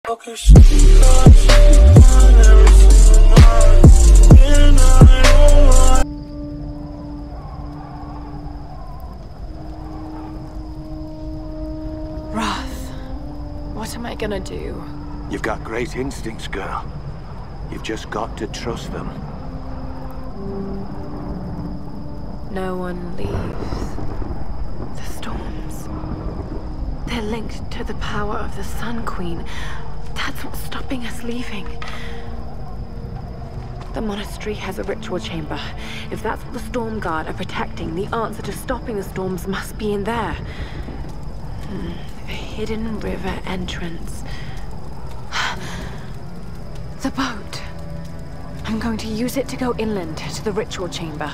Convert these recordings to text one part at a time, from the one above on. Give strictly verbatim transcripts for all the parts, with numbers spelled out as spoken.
What am I gonna do? You've got great instincts, girl. You've just got to trust them. No one leaves. The storms. They're linked to the power of the Sun Queen. That's what's stopping us leaving. The monastery has a ritual chamber. If that's what the Storm Guard are protecting, the answer to stopping the storms must be in there. Hmm. A hidden river entrance. The boat. I'm going to use it to go inland to the ritual chamber.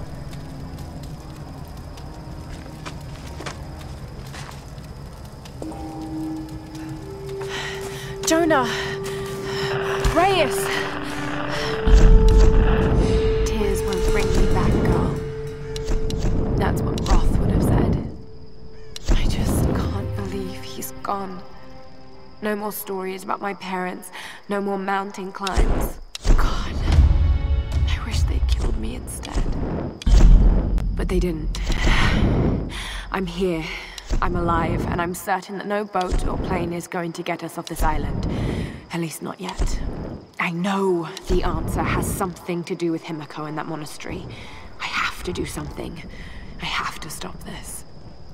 Jonah! Reyes! Tears won't bring me back, girl. That's what Roth would have said. I just can't believe he's gone. No more stories about my parents. No more mountain climbs. God, I wish they killed me instead. But they didn't. I'm here. I'm alive, and I'm certain that no boat or plane is going to get us off this island. At least not yet. I know the answer has something to do with Himiko and that monastery. I have to do something. I have to stop this.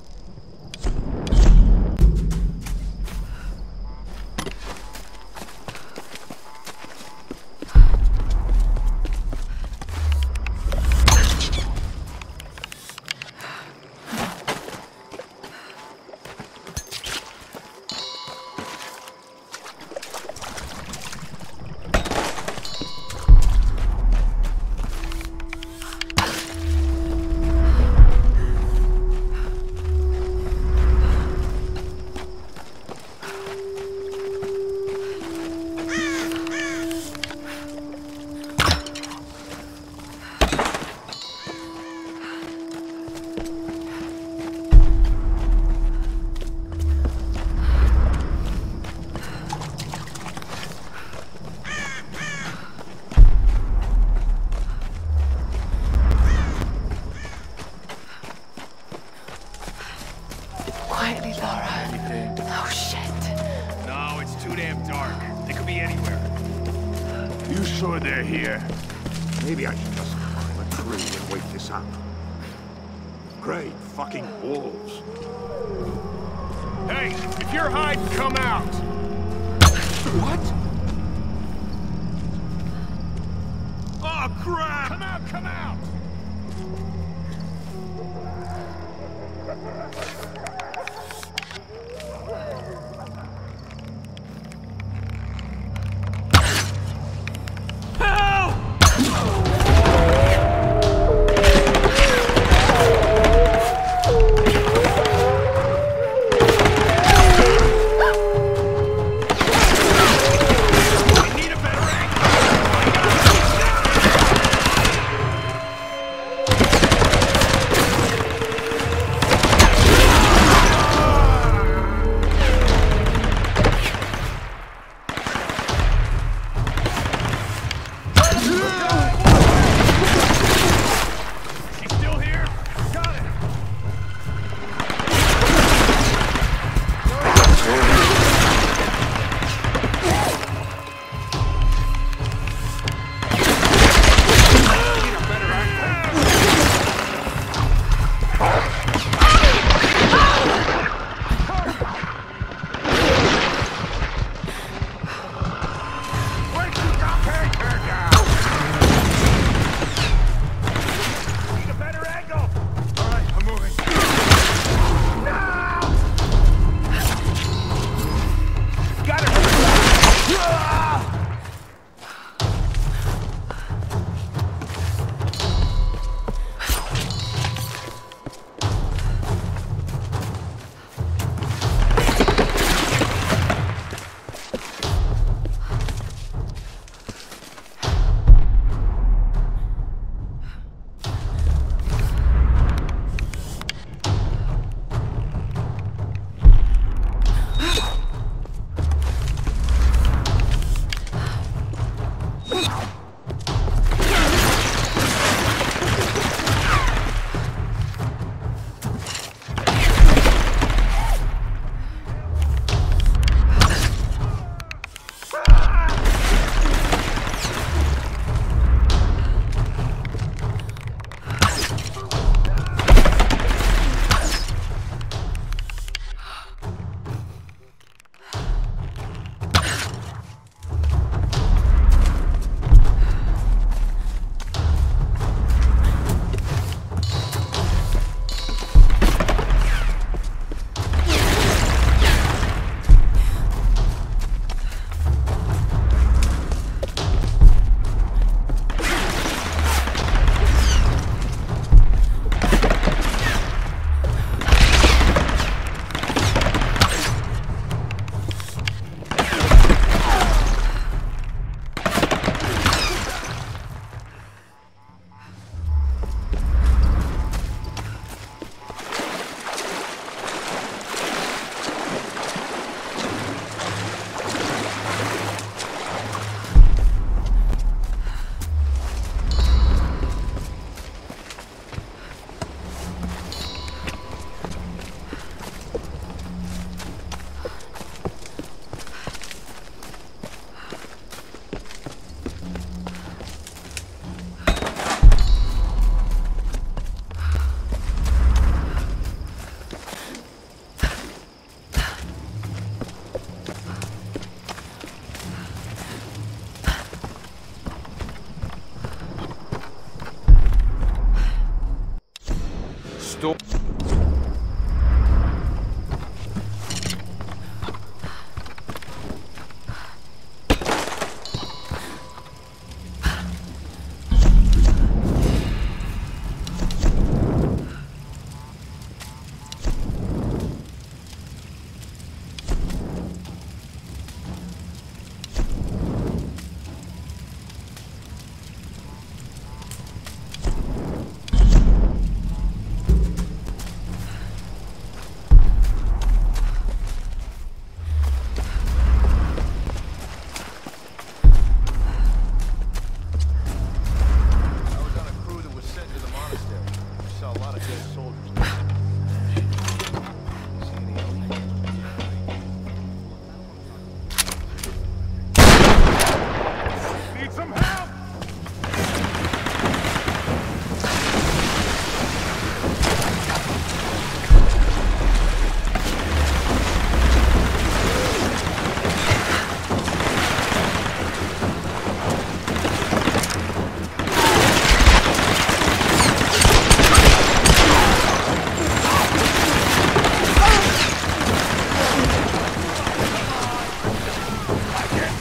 Quietly, Lara. Oh, shit. No, it's too damn dark. They could be anywhere. You sure they're here? Maybe I should just climb a tree and wait this out. Great fucking wolves. Hey, if you're hiding, come out! What? Oh, crap! Come out, come out!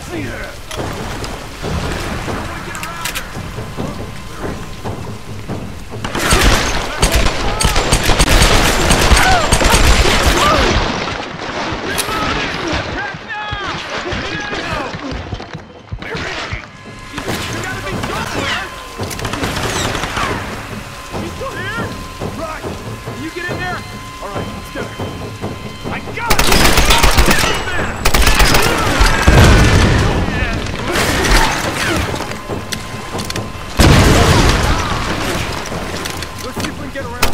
see her! Someone get around her! Attack now! Where is she? She's gotta be somewhere! She's still here? Right! Can you get in there? Alright, let's get her. I got it! Get in there! Let's see if we can get around.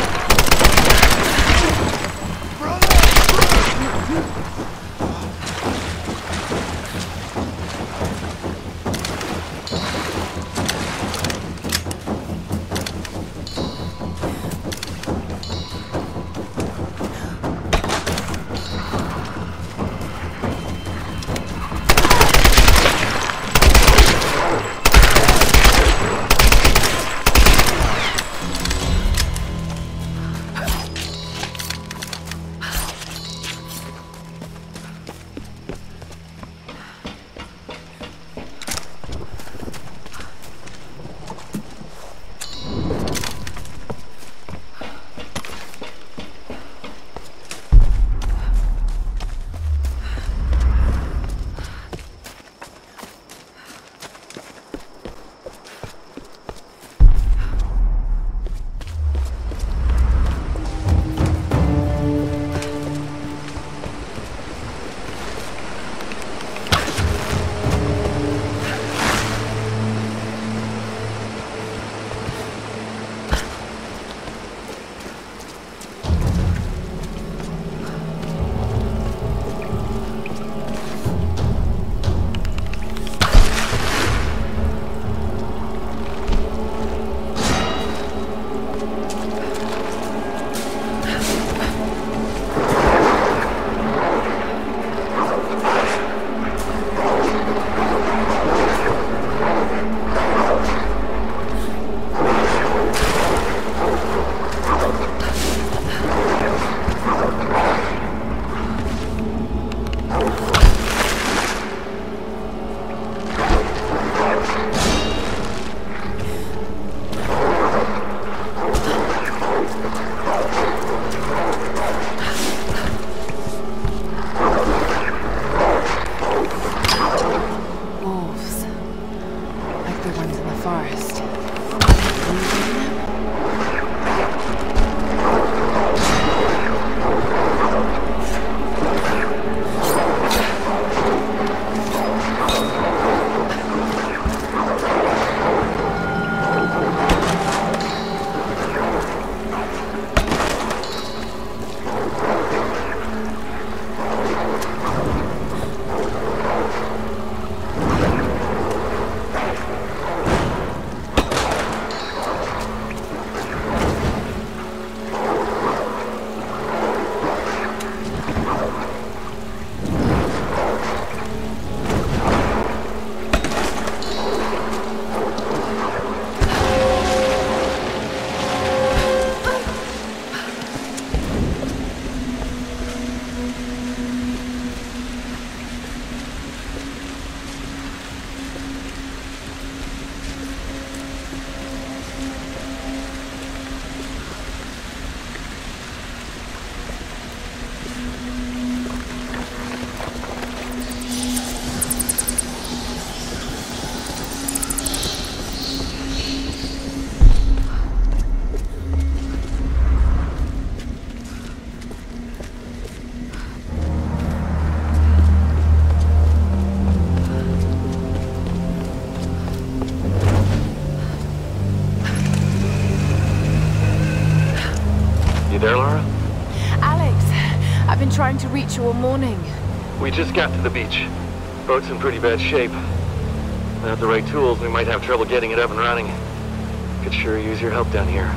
there, Lara? Alex, I've been trying to reach you all morning. We just got to the beach. Boat's in pretty bad shape. Without the right tools, we might have trouble getting it up and running. Could sure use your help down here.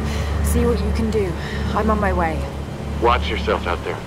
See what you can do. I'm on my way. Watch yourself out there.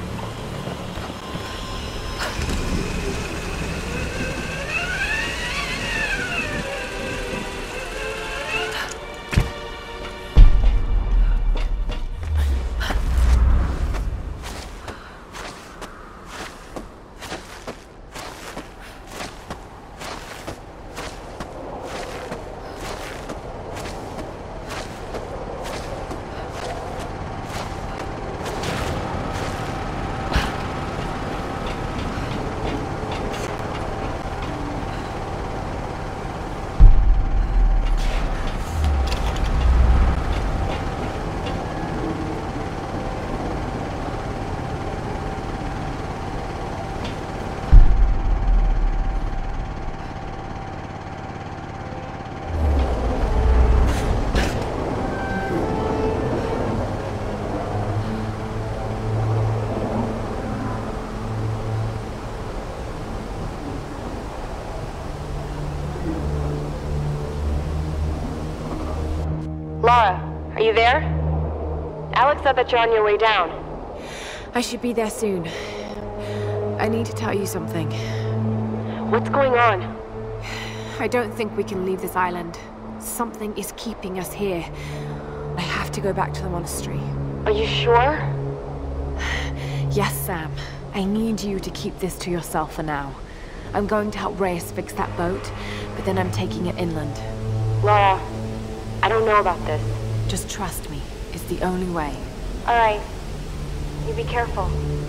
Lara, are you there? Alex said that you're on your way down. I should be there soon. I need to tell you something. What's going on? I don't think we can leave this island. Something is keeping us here. I have to go back to the monastery. Are you sure? Yes, Sam. I need you to keep this to yourself for now. I'm going to help Reyes fix that boat, but then I'm taking it inland. Lara, I don't know about this. Just trust me. It's the only way. All right. You be careful.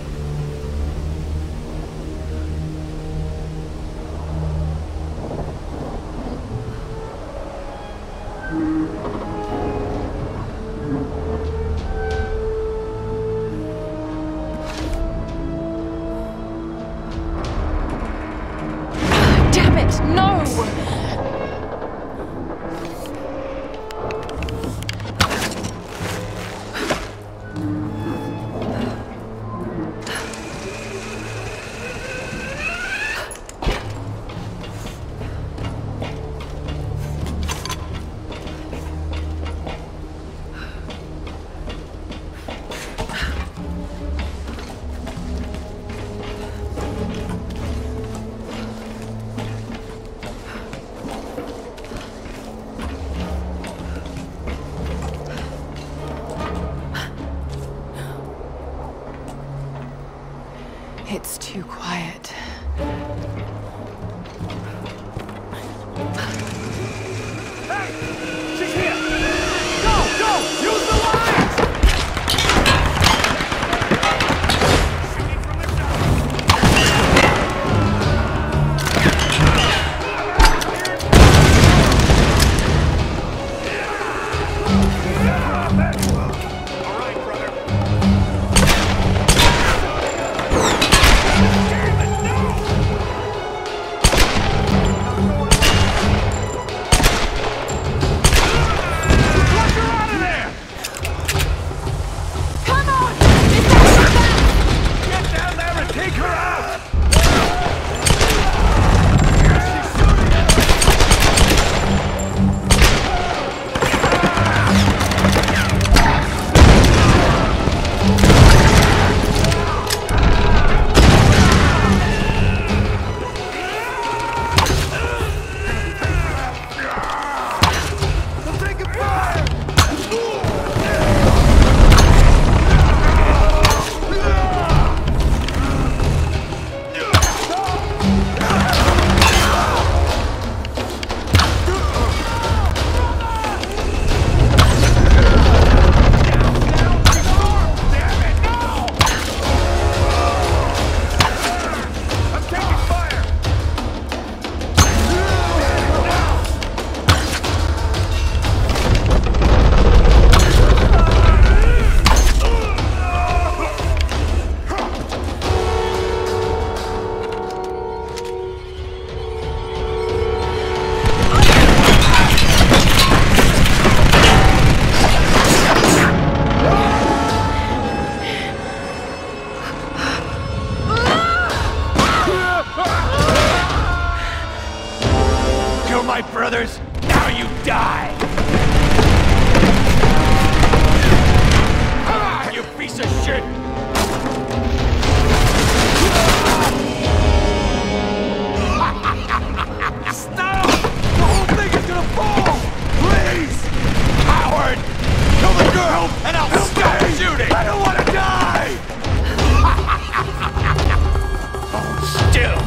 Damn it, no! It's too quiet. Hey! She's here! Go! Go! Use the lines! Shooting from the All right, brother. My brothers, now you die! Ah, you piece of shit! Stop! The whole thing is gonna fall! Please! Howard! Kill the girl, and I'll Help stop me. shooting! I don't want to die! Hold still!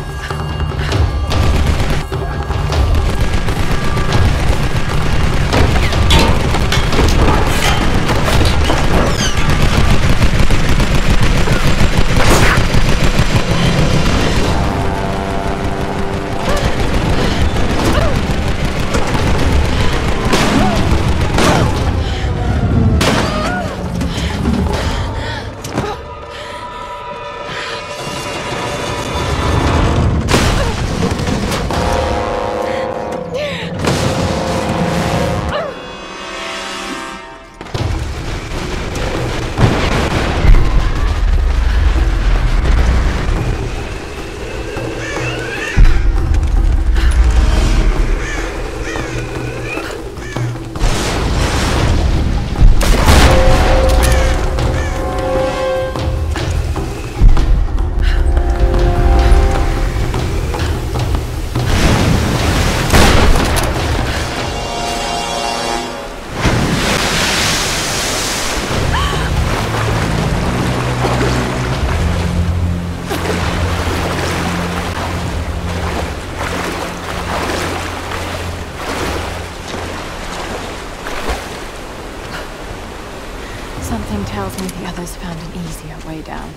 tells me the others found an easier way down.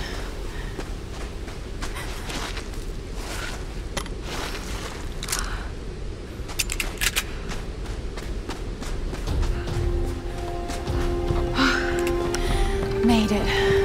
Made it.